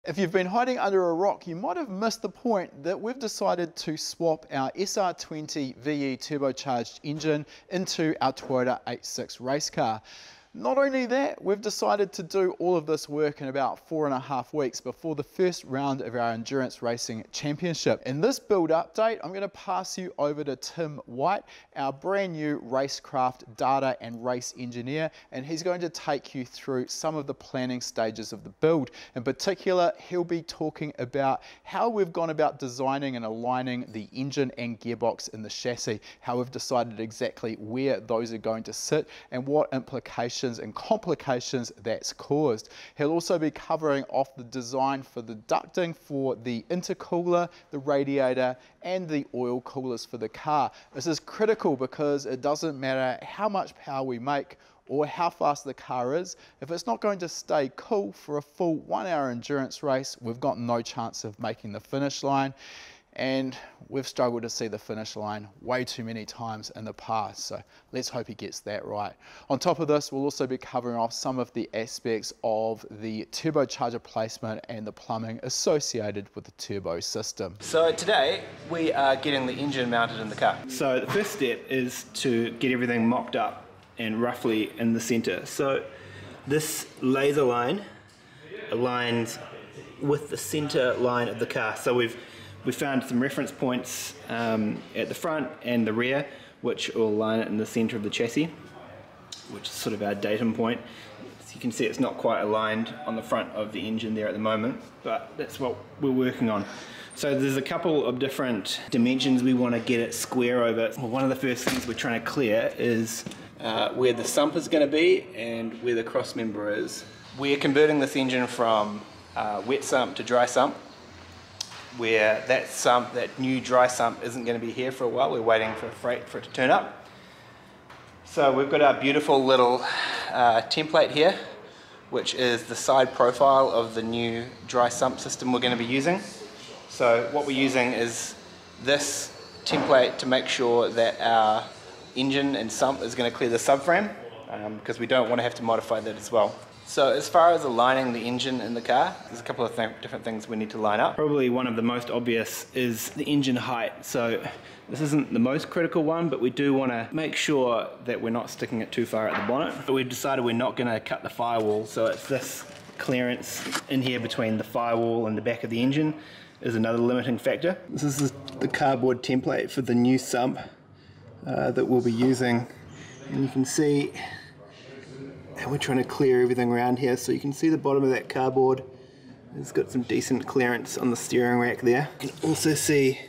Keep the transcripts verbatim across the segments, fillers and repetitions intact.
If you've been hiding under a rock, you might have missed the point that we've decided to swap our S R twenty V E turbocharged engine into our Toyota eighty-six race car. Not only that, we've decided to do all of this work in about four and a half weeks before the first round of our endurance racing championship. In this build update, I'm going to pass you over to Tim White, our brand new racecraft data and race engineer, and he's going to take you through some of the planning stages of the build. In particular, he'll be talking about how we've gone about designing and aligning the engine and gearbox in the chassis, how we've decided exactly where those are going to sit, and what implications and complications that's caused. He'll also be covering off the design for the ducting for the intercooler, the radiator, and the oil coolers for the car. This is critical because it doesn't matter how much power we make or how fast the car is, if it's not going to stay cool for a full one hour endurance race, we've got no chance of making the finish line. And we've struggled to see the finish line way too many times in the past, so let's hope he gets that right. On top of this, we'll also be covering off some of the aspects of the turbocharger placement and the plumbing associated with the turbo system. So today we are getting the engine mounted in the car. So the first step is to get everything mocked up and roughly in the center. So this laser line aligns with the center line of the car. So we've We found some reference points um, at the front and the rear, which will align it in the center of the chassis, which is sort of our datum point. As you can see, it's not quite aligned on the front of the engine there at the moment, but that's what we're working on. So there's a couple of different dimensions we want to get it square over. Well, one of the first things we're trying to clear is uh, where the sump is going to be and where the cross member is. We're converting this engine from uh, wet sump to dry sump, where that sump, that new dry sump isn't going to be here for a while. We're waiting for freight for it to turn up. So we've got our beautiful little uh, template here, which is the side profile of the new dry sump system we're going to be using. So what we're using is this template to make sure that our engine and sump is going to clear the subframe, um, because we don't want to have to modify that as well. So as far as aligning the engine in the car, there's a couple of th different things we need to line up. Probably one of the most obvious is the engine height. So this isn't the most critical one, but we do want to make sure that we're not sticking it too far at the bonnet. But we've decided we're not going to cut the firewall, so it's this clearance in here between the firewall and the back of the engine is another limiting factor. This is the cardboard template for the new sump uh, that we'll be using, and you can see and we're trying to clear everything around here, so you can see the bottom of that cardboard. It's got some decent clearance on the steering rack there. You can also see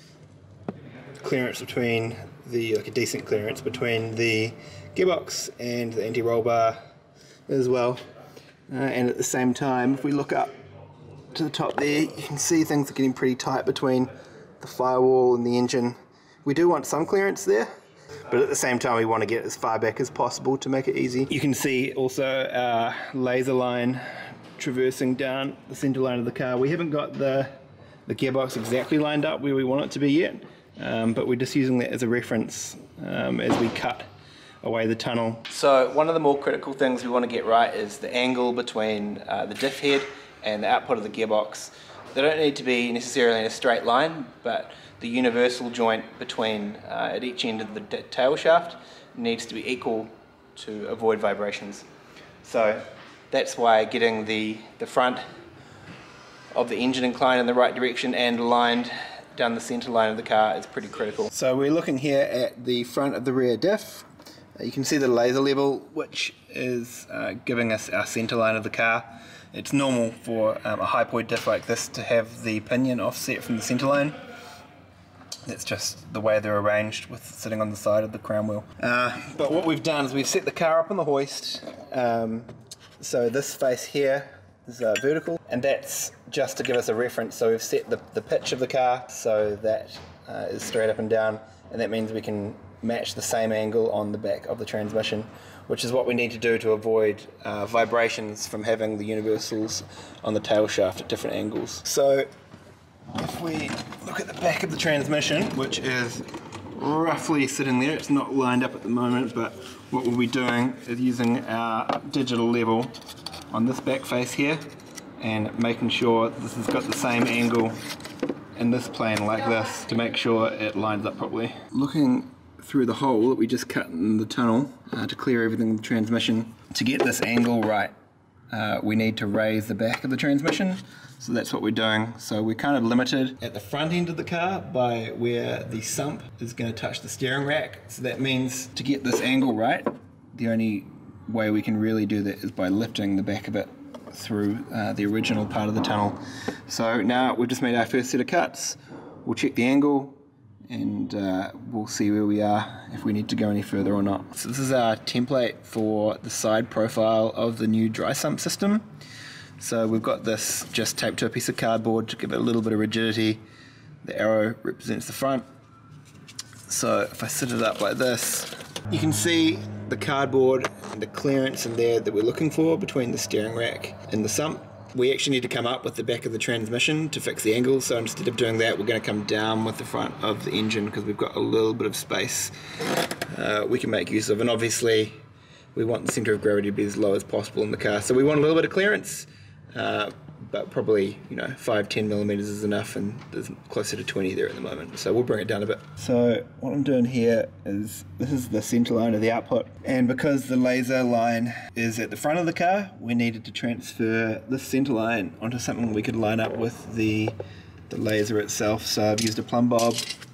clearance between the, like a decent clearance between the gearbox and the anti-roll bar as well. Uh, and at the same time, if we look up to the top there, you can see things are getting pretty tight between the firewall and the engine. We do want some clearance there, but at the same time we want to get as far back as possible to make it easy. You can see also our laser line traversing down the center line of the car. We haven't got the, the gearbox exactly lined up where we want it to be yet, um, but we're just using that as a reference um, as we cut away the tunnel. So one of the more critical things we want to get right is the angle between uh, the diff head and the output of the gearbox. They don't need to be necessarily in a straight line, but the universal joint between uh, at each end of the tail shaft needs to be equal to avoid vibrations. So that's why getting the, the front of the engine inclined in the right direction and aligned down the center line of the car is pretty critical. So we're looking here at the front of the rear diff. Uh, you can see the laser level, which is uh, giving us our center line of the car. It's normal for um, a high-point diff like this to have the pinion offset from the center line. That's just the way they're arranged with sitting on the side of the crown wheel. Uh, but what we've done is we've set the car up on the hoist. Um, so this face here is uh, vertical, and that's just to give us a reference. So we've set the, the pitch of the car so that uh, is straight up and down, and that means we can match the same angle on the back of the transmission, which is what we need to do to avoid uh, vibrations from having the universals on the tail shaft at different angles. So if we look at the back of the transmission, which is roughly sitting there, it's not lined up at the moment, but what we'll be doing is using our digital level on this back face here and making sure this has got the same angle in this plane like this to make sure it lines up properly. Looking through the hole that we just cut in the tunnel uh, to clear everything with the transmission, to get this angle right, uh, we need to raise the back of the transmission. So that's what we're doing. So we're kind of limited at the front end of the car by where the sump is going to touch the steering rack. So that means to get this angle right, the only way we can really do that is by lifting the back of it through uh, the original part of the tunnel. So now we've just made our first set of cuts. We'll check the angle and uh, we'll see where we are, if we need to go any further or not. So this is our template for the side profile of the new dry sump system. So we've got this just taped to a piece of cardboard to give it a little bit of rigidity. The arrow represents the front. So if I sit it up like this, you can see the cardboard and the clearance in there that we're looking for between the steering rack and the sump. We actually need to come up with the back of the transmission to fix the angle, so instead of doing that we're going to come down with the front of the engine because we've got a little bit of space uh, we can make use of, and obviously we want the centre of gravity to be as low as possible in the car, so we want a little bit of clearance. Uh, but probably, you know, five to ten millimeters is enough, and there's closer to twenty there at the moment, so we'll bring it down a bit. So what I'm doing here is, this is the centre line of the output, and because the laser line is at the front of the car, we needed to transfer this centre line onto something we could line up with the, the laser itself. So I've used a plumb bob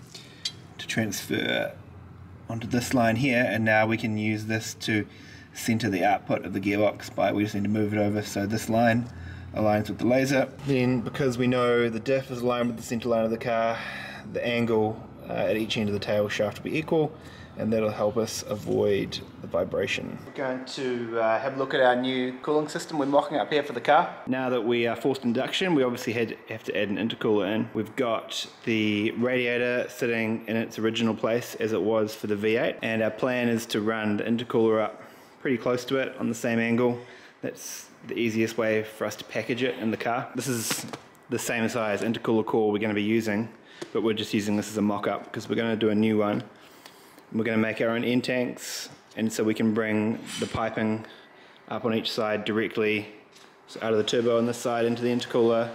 to transfer onto this line here, and now we can use this to centre the output of the gearbox by, we just need to move it over so this line aligns with the laser. Then, because we know the diff is aligned with the centre line of the car, the angle uh, at each end of the tail shaft will be equal, and that'll help us avoid the vibration. We're going to uh, have a look at our new cooling system we're mocking up here for the car. Now that we are forced induction, we obviously had have to add an intercooler in. We've got the radiator sitting in its original place as it was for the V eight, and our plan is to run the intercooler up pretty close to it on the same angle. That's the easiest way for us to package it in the car. This is the same size intercooler core we're going to be using, but we're just using this as a mock-up because we're going to do a new one. We're going to make our own end tanks, and so we can bring the piping up on each side directly, so out of the turbo on this side into the intercooler,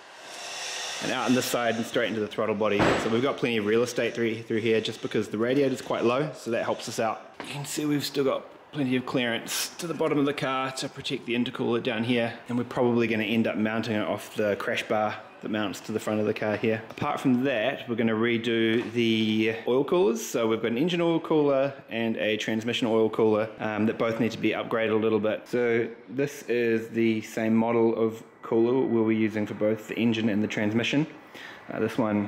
and out on this side and straight into the throttle body. So we've got plenty of real estate through, through here just because the radiator is quite low, so that helps us out. You can see we've still got plenty of clearance to the bottom of the car to protect the intercooler down here, and we're probably going to end up mounting it off the crash bar that mounts to the front of the car here. Apart from that, we're going to redo the oil coolers. So we've got an engine oil cooler and a transmission oil cooler um, that both need to be upgraded a little bit. So this is the same model of cooler we'll be using for both the engine and the transmission. Uh, this one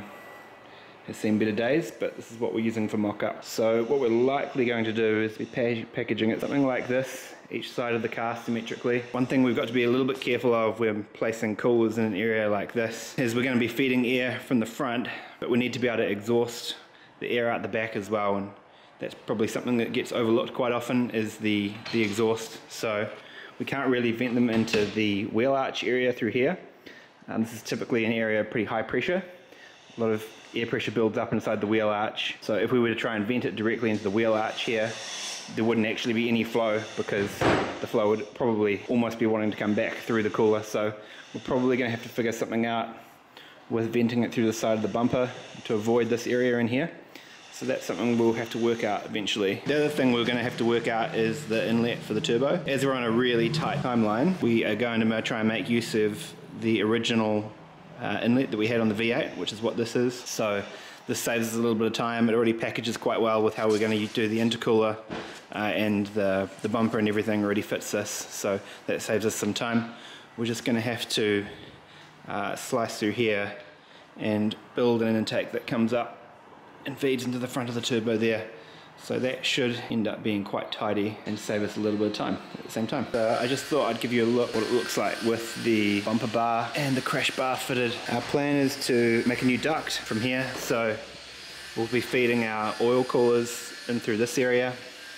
has seen better days, but this is what we're using for mock-up. So what we're likely going to do is be packaging it something like this, each side of the car symmetrically. One thing we've got to be a little bit careful of when placing coolers in an area like this is we're going to be feeding air from the front, but we need to be able to exhaust the air out the back as well, and that's probably something that gets overlooked quite often is the, the exhaust. So we can't really vent them into the wheel arch area through here. Um, this is typically an area of pretty high pressure. A lot of air pressure builds up inside the wheel arch. So if we were to try and vent it directly into the wheel arch here, there wouldn't actually be any flow because the flow would probably almost be wanting to come back through the cooler. So we're probably going to have to figure something out with venting it through the side of the bumper to avoid this area in here. So that's something we'll have to work out eventually. The other thing we're going to have to work out is the inlet for the turbo. As we're on a really tight timeline, we are going to try and make use of the original uh, inlet that we had on the V eight, which is what this is. So this saves us a little bit of time. It already packages quite well with how we're going to do the intercooler, uh, and the, the bumper and everything already fits this, so that saves us some time. We're just going to have to uh, slice through here and build an intake that comes up and feeds into the front of the turbo there. So that should end up being quite tidy and save us a little bit of time at the same time. So I just thought I'd give you a look what it looks like with the bumper bar and the crash bar fitted. Our plan is to make a new duct from here, so we'll be feeding our oil coolers in through this area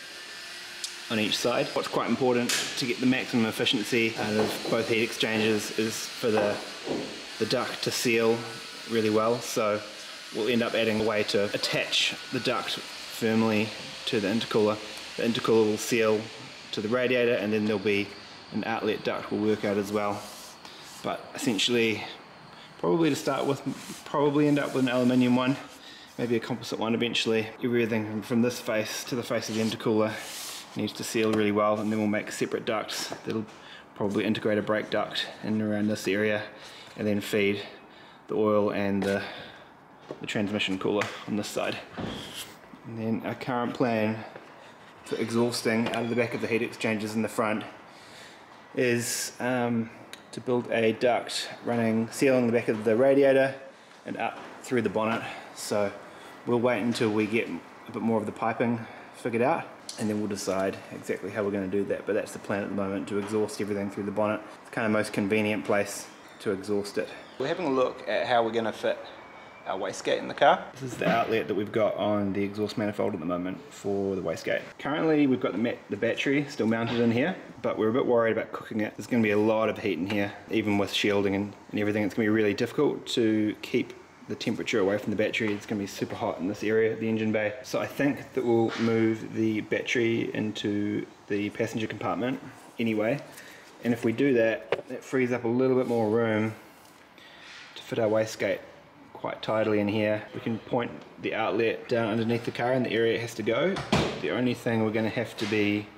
on each side. What's quite important to get the maximum efficiency out of both heat exchangers is for the, the duct to seal really well, so we'll end up adding a way to attach the duct firmly to the intercooler. The intercooler will seal to the radiator, and then there'll be an outlet duct we'll work out as well. but essentially, probably to start with, probably end up with an aluminium one, maybe a composite one eventually. Everything from this face to the face of the intercooler needs to seal really well, and then we'll make separate ducts that'll probably integrate a brake duct in and around this area, and then feed the oil and the, the transmission cooler on this side. And then our current plan for exhausting out of the back of the heat exchangers in the front is um, to build a duct running, sealing the back of the radiator and up through the bonnet. So we'll wait until we get a bit more of the piping figured out, and then we'll decide exactly how we're going to do that. But that's the plan at the moment, to exhaust everything through the bonnet. It's kind of the most convenient place to exhaust it. We're having a look at how we're going to fit our wastegate in the car. This is the outlet that we've got on the exhaust manifold at the moment for the wastegate. Currently we've got the, mat the battery still mounted in here, but we're a bit worried about cooking it. There's going to be a lot of heat in here, even with shielding and, and everything. It's going to be really difficult to keep the temperature away from the battery. It's going to be super hot in this area, the engine bay. So I think that we'll move the battery into the passenger compartment anyway, and if we do that, that frees up a little bit more room to fit our wastegate quite tidily in here. We can point the outlet down underneath the car in the area it has to go. The only thing we're going to have to be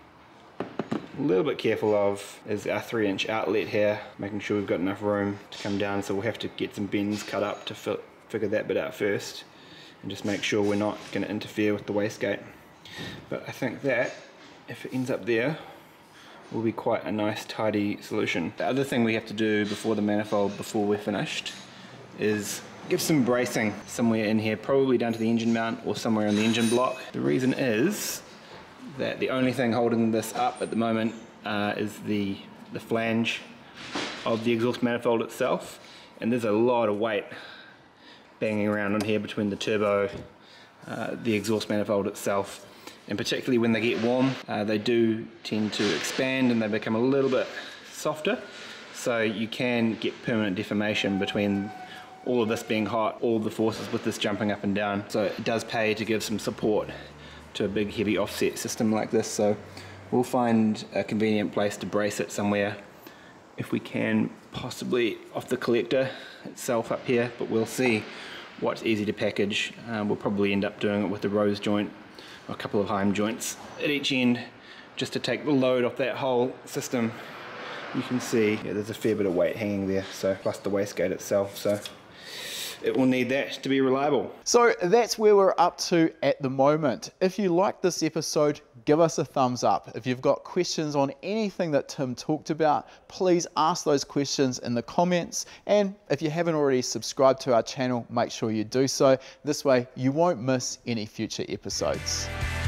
a little bit careful of is our three inch outlet here, making sure we've got enough room to come down, so we'll have to get some bends cut up to fit, figure that bit out first, and just make sure we're not going to interfere with the wastegate. But I think that, if it ends up there, will be quite a nice tidy solution. The other thing we have to do before the manifold, before we're finished, is give some bracing somewhere in here, probably down to the engine mount or somewhere on the engine block. The reason is that the only thing holding this up at the moment uh, is the, the flange of the exhaust manifold itself, and there's a lot of weight banging around on here between the turbo, uh, the exhaust manifold itself, and particularly when they get warm, uh, they do tend to expand and they become a little bit softer, so you can get permanent deformation between all of this being hot, all the forces with this jumping up and down. So it does pay to give some support to a big heavy offset system like this. So we'll find a convenient place to brace it somewhere, if we can, possibly off the collector itself up here, but we'll see what's easy to package. Um, we'll probably end up doing it with a rose joint or a couple of Heim joints at each end, just to take the load off that whole system. You can see, yeah, there's a fair bit of weight hanging there, so plus the wastegate itself, so it will need that to be reliable. So that's where we're up to at the moment. If you liked this episode, give us a thumbs up. If you've got questions on anything that Tim talked about, please ask those questions in the comments. And if you haven't already subscribed to our channel, make sure you do so. This way you won't miss any future episodes.